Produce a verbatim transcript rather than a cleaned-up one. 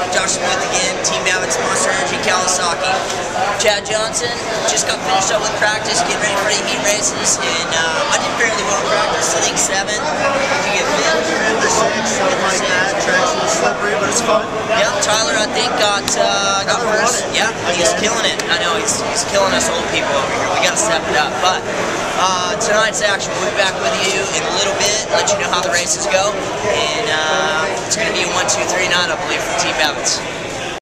Josh Demuth again, Team Demuth, Monster Energy, Kawasaki. Chad Johnson, just got finished up with practice, getting ready for the heat races, and uh, I did fairly well in practice, I think seven. Did you get fifth? Under six, something like that. Track's a little slippery, but it's fun. Yeah, Tyler, I think, got uh, got first. Yeah, he's killing it. I know, he's, he's killing us old people over here. We got to step it up. But uh, tonight's action, we'll be back with you in a little bit, let you know how the races go. And uh, it's going to be a one, two, three night, I believe, for Team Demuth.